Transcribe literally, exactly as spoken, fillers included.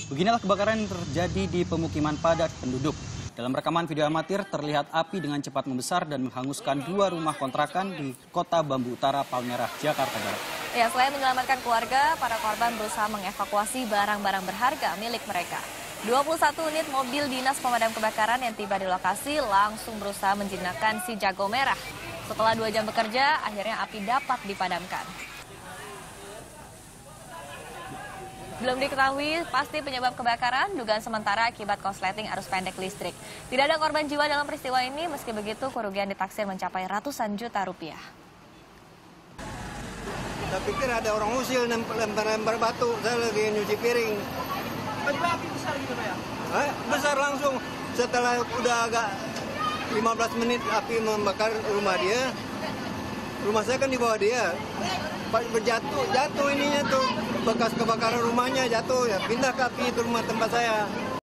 Beginilah kebakaran yang terjadi di pemukiman padat penduduk. Dalam rekaman video amatir terlihat api dengan cepat membesar dan menghanguskan dua rumah kontrakan di Kota Bambu Utara, Palmerah, Jakarta Barat. Ya, selain menyelamatkan keluarga, para korban berusaha mengevakuasi barang-barang berharga milik mereka. dua puluh satu unit mobil dinas pemadam kebakaran yang tiba di lokasi langsung berusaha menjinakkan si jago merah. Setelah dua jam bekerja, akhirnya api dapat dipadamkan. Belum diketahui pasti penyebab kebakaran, dugaan sementara akibat korsleting arus pendek listrik. Tidak ada korban jiwa dalam peristiwa ini, meski begitu kerugian ditaksir mencapai ratusan juta rupiah. Saya pikir ada orang usil lempar-lempar batu, saya lagi nyuci piring. Tiba-tiba api besar gitu Pak ya? Eh, besar langsung, setelah udah agak lima belas menit api membakar rumah dia. Rumah saya kan di bawah dia. Berjatuh, jatuh ininya tuh, bekas kebakaran rumahnya jatuh, ya pindah ke api itu rumah tempat saya.